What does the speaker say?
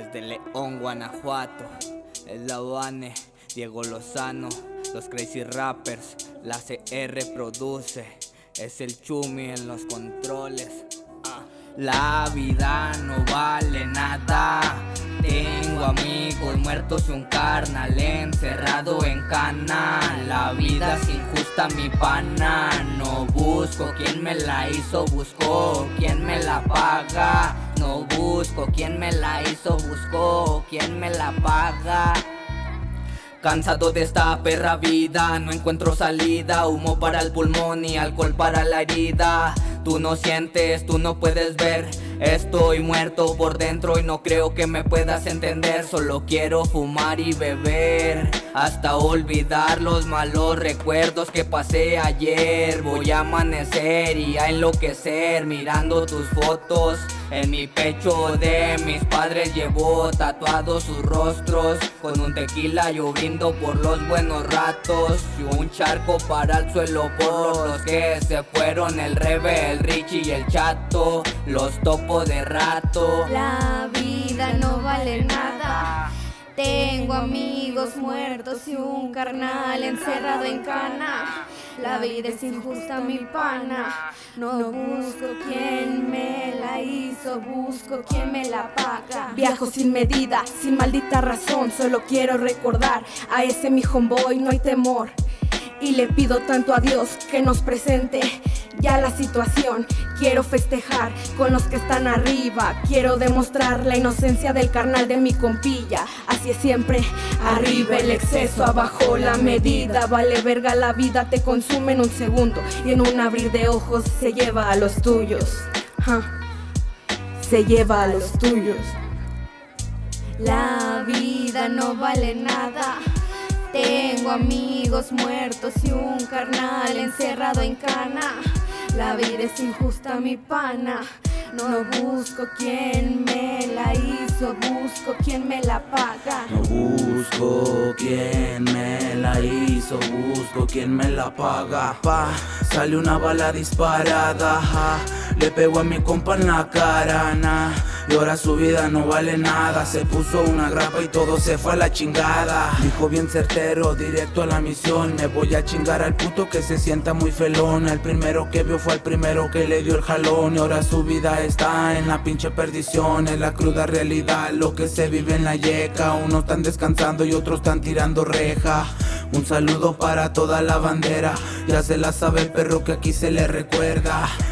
Desde León, Guanajuato, el Lavane, Diego Lozano, los Crazy Rappers, la CR produce, es el Chumi en los controles. La vida no vale nada, tengo amigos muertos y un carnal encerrado en cana. La vida es injusta, mi pana, no busco quién me la hizo, busco quién me la paga. No busco quién me la hizo, busco quién me la paga. Cansado de esta perra vida, no encuentro salida. Humo para el pulmón y alcohol para la herida. Tú no sientes, tú no puedes ver. Estoy muerto por dentro y no creo que me puedas entender. Solo quiero fumar y beber hasta olvidar los malos recuerdos que pasé ayer. Voy a amanecer y a enloquecer mirando tus fotos. En mi pecho de mis padres llevo tatuados sus rostros. Con un tequila yo brindo por los buenos ratos y un charco para el suelo por los que se fueron. El Rebe, el Richie y el Chato, los topo de rato. La vida no vale nada, tengo amigos muertos y un carnal encerrado en cana. La vida es injusta, mi pana, no busco quién me la hizo, busco quién me la paga. Viajo sin medida, sin maldita razón, solo quiero recordar a ese mi homeboy, no hay temor. Y le pido tanto a Dios que nos presente ya la situación. Quiero festejar con los que están arriba, quiero demostrar la inocencia del carnal de mi compilla. Así es siempre, arriba el exceso, abajo la medida. Vale verga la vida, te consume en un segundo y en un abrir de ojos se lleva a los tuyos. Se lleva a los tuyos. La vida no vale nada, tengo amigos muertos y un carnal encerrado en cana. La vida es injusta, mi pana, no busco quién me la hizo, busco quién me la paga. No busco quién me la hizo, busco quién me la paga. Sale una bala disparada, le pego a mi compa en la cara, y ahora su vida no vale nada. Se puso una grapa y todo se fue a la chingada. Dijo bien certero, directo a la misión. Me voy a chingar al puto que se sienta muy felón. El primero que vio fue el primero que le dio el jalón. Y ahora su vida está en la pinche perdición. Es la cruda realidad, lo que se vive en la yeca. Unos están descansando y otros están tirando reja. Un saludo para toda la bandera, ya se la sabe el perro que aquí se le recuerda.